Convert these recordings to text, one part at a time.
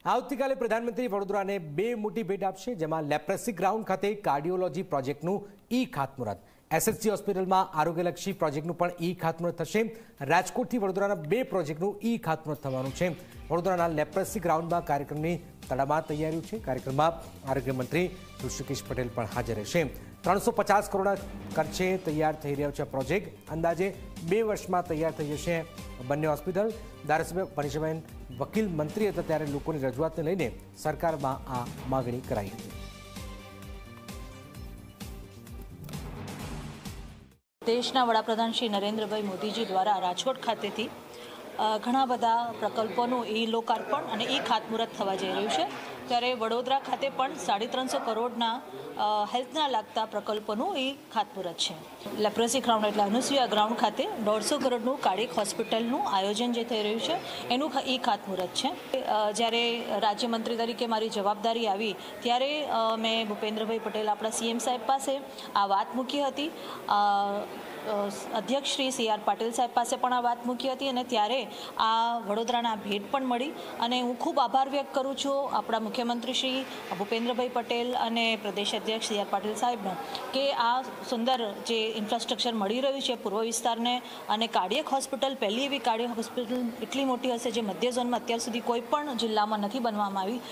આવતીકાલે પ્રધાનમંત્રી વડોદરાને બે મોટી ભેટ આપશે, જેમાં લેપ્રસી ગ્રાઉન્ડ ખાતે કાર્ડિયોલોજી પ્રોજેક્ટનું ઈ ખાતમુહૂર્ત, એસએસજી હોસ્પિટલમાં આરોગ્યલક્ષી પ્રોજેક્ટનું પણ ઈ ખાતમુહૂર્ત થશે. રાજકોટથી વડોદરાના બે પ્રોજેક્ટનું ઈ ખાતમુહૂર્ત થવાનું છે. વડોદરાના લેપ્રસી ગ્રાઉન્ડમાં કાર્યક્રમની તડામાર તૈયારીઓ છે. કાર્યક્રમમાં આરોગ્ય મંત્રી ઋષિકેશ પટેલ પણ હાજર રહેશે. 350 કરોડના ખર્ચે તૈયાર થઈ રહ્યો છે પ્રોજેક્ટ. અંદાજે 2 વર્ષમાં તૈયાર થઈ જશે બંને હોસ્પિટલ. ધારાસભ્ય પરેશબેન વકીલ મંત્રી હતા ત્યારે લોકોની રજૂઆતને લઈને સરકારમાં આ માગણી કરાઈ હતી. દેશના વડાપ્રધાન શ્રી નરેન્દ્રભાઈ મોદીજી દ્વારા રાજકોટ ખાતેથી ઘણા બધા પ્રકલ્પોનું ઈ લોકાર્પણ અને ઈ ખાતમુહૂર્ત થવા જઈ રહ્યું છે. ત્યારે વડોદરા ખાતે પણ 350 કરોડના હેલ્થના લાગતા પ્રકલ્પોનું ઈ ખાતમુહૂર્ત છે. લેપ્રસી ગ્રાઉન્ડ એટલે અનુસૂયા ગ્રાઉન્ડ ખાતે 150 કરોડનું કાર્ડિયક હોસ્પિટલનું આયોજન જે થઈ રહ્યું છે એનું ઈ ખાતમુહૂર્ત છે. જ્યારે રાજ્યમંત્રી તરીકે મારી જવાબદારી આવી ત્યારે મેં ભૂપેન્દ્રભાઈ પટેલ આપણા સીએમ સાહેબ પાસે આ વાત મૂકી હતી. અધ્યક્ષ શ્રી CR પાટીલ સાહેબ પાસે પણ આ વાત મૂકી હતી અને ત્યારે આ વડોદરાના ભેટ પણ મળી. અને હું ખૂબ આભાર વ્યક્ત કરું છું આપણા મુખ્યમંત્રી શ્રી ભૂપેન્દ્રભાઈ પટેલ અને પ્રદેશ અધ્યક્ષ CR પાટીલ સાહેબનો કે આ સુંદર જે ઇન્ફ્રાસ્ટ્રક્ચર મળી રહ્યું છે પૂર્વ વિસ્તારને. અને કાર્ડિયક હોસ્પિટલ પહેલી એવી કાર્ડિયક હોસ્પિટલ એટલી મોટી હશે જે મધ્ય ઝોનમાં અત્યાર સુધી કોઈ પણ જિલ્લામાં નથી બનવામાં આવી.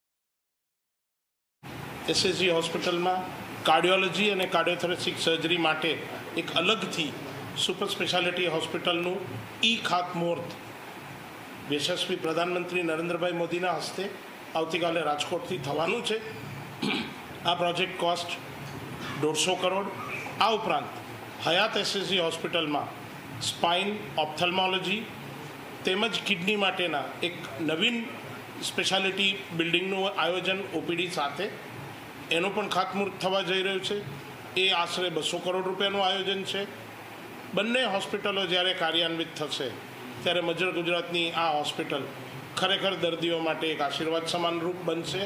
એસએસજી હોસ્પિટલમાં કાર્ડિયોલોજી અને કાર્ડિયોથોરેસિક સર્જરી માટે એક અલગથી સુપર સ્પેશિયાલિટી હોસ્પિટલનું ઈ ખાતમુહૂર્ત યશસ્વી પ્રધાનમંત્રી નરેન્દ્રભાઈ મોદીના હસ્તે આવતીકાલે રાજકોટથી થવાનું છે. આ પ્રોજેક્ટ કોસ્ટ 150 કરોડ. આ ઉપરાંત હયાત એસએસજી હોસ્પિટલમાં સ્પાઇન, ઓપ્થલ્મોલોજી તેમજ કિડની માટેના એક નવીન સ્પેશિયાલિટી બિલ્ડિંગનું આયોજન ઓપીડી સાથે એનું પણ ખાતમુહૂર્ત થવા જઈ રહ્યું છે. એ આશરે 200 કરોડ રૂપિયાનું આયોજન છે. બંને હોસ્પિટલો જ્યારે કાર્યાન્વિત થશે ત્યારે મધ્ય ગુજરાતની આ હોસ્પિટલ ખરેખર દર્દીઓ માટે એક આશીર્વાદ સમાનરૂપ બનશે.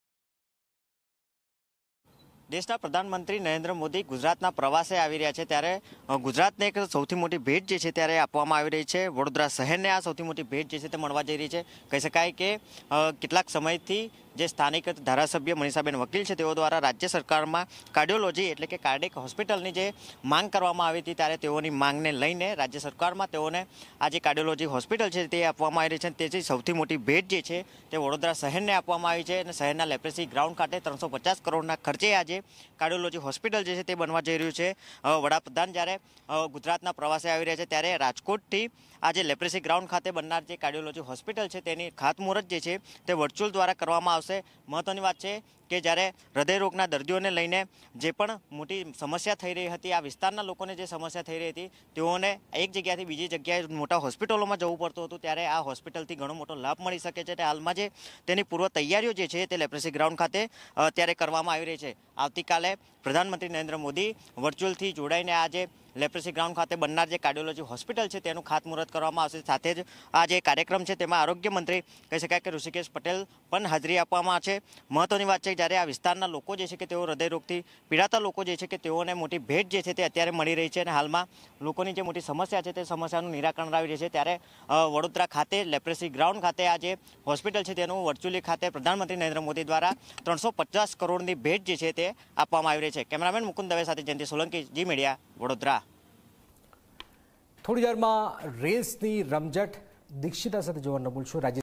દેશના પ્રધાનમંત્રી નરેન્દ્ર મોદી ગુજરાતના પ્રવાસે આવી રહ્યા છે ત્યારે ગુજરાતને એક સૌથી મોટી ભેટ જે છે ત્યારે આપવામાં આવી રહી છે. વડોદરા શહેરને આ સૌથી મોટી ભેટ જે છે તે મળવા જઈ રહી છે. કહી શકાય કે કેટલાક સમયથી જે સ્થાનિક ધારાસભ્ય મનીષાબેન વકીલ છે તેઓ દ્વારા રાજ્ય સરકારમાં કાર્ડિયોલોજી એટલે કે કાર્ડિયક હોસ્પિટલની જે માંગ કરવામાં આવી હતી ત્યારે તેઓની માંગને લઈને રાજ્ય સરકારમાં તેઓને આ જે કાર્ડિયોલોજી હોસ્પિટલ છે તે આપવામાં આવી રહી છે. તેથી સૌથી મોટી ભેટ જે છે તે વડોદરા શહેરને આપવામાં આવી છે. અને શહેરના લેપ્રસી ગ્રાઉન્ડ ખાતે 350 કરોડના ખર્ચે આજે કાર્ડિયોલોજી હોસ્પિટલ જે છે તે બનવા જઈ રહ્યું છે. વડાપ્રધાન જ્યારે ગુજરાતના પ્રવાસે આવી રહ્યા છે ત્યારે રાજકોટથી આજે લેપ્રસી ગ્રાઉન્ડ ખાતે બનનાર જે કાર્ડિયોલોજી હોસ્પિટલ છે તેની ખાતમુહૂર્ત જે છે તે વર્ચ્યુઅલ દ્વારા કરવામાં આવશે. મહત્વની વાત છે કે જ્યારે હૃદયરોગના દર્દીઓને લઈને જે પણ મોટી સમસ્યા થઈ રહી હતી, આ વિસ્તારના લોકોને જે સમસ્યા થઈ રહી હતી તેઓને એક જગ્યાથી બીજી જગ્યાએ મોટા હોસ્પિટલોમાં જવું પડતું હતું ત્યારે આ હોસ્પિટલથી ઘણો મોટો લાભ મળી શકે છે. હાલમાં જે તેની પૂર્વ તૈયારીઓ જે છે તે લેપ્રસી ગ્રાઉન્ડ ખાતે અત્યારે કરવામાં આવી રહી છે. આવતીકાલે પ્રધાનમંત્રી નરેન્દ્ર મોદી વર્ચ્યુઅલથી જોડાઈને આજે લેપ્રસી ગ્રાઉન્ડ ખાતે બનનાર જે કાર્ડિયોલોજી હોસ્પિટલ છે તેનું ખાતમુહૂર્ત કરવામાં આવશે. સાથે જ આ જે કાર્યક્રમ છે તેમાં આરોગ્ય મંત્રી કહી શકાય કે ઋષિકેશ પટેલ પણ હાજરી આપવામાં છે. મહત્વની વાત છે જ્યારે આ વિસ્તારના લોકો જે છે કે તેઓ હૃદયરોગથી પીડાતા લોકો જે છે કે તેઓને મોટી ભેટ જે છે તે અત્યારે મળી રહી છે. અને હાલમાં લોકોની જે મોટી સમસ્યા છે તે સમસ્યાનું નિરાકરણ આવી રહી છે. ત્યારે વડોદરા ખાતે લેપ્રસી ગ્રાઉન્ડ ખાતે આ જે હોસ્પિટલ છે તેનું વર્ચ્યુઅલી ખાતે પ્રધાનમંત્રી નરેન્દ્ર મોદી દ્વારા 350 કરોડની ભેટ જે છે તે આપવામાં આવી રહી છે. કેમેરામેન મુકુંદ દવે સાથે જયંતિ સોલંકી, જી મીડિયા, વડોદરા. થોડી વારમાં રેસની રમઝટ દીક્ષિતા સાથે જોવા ન ભૂલશો.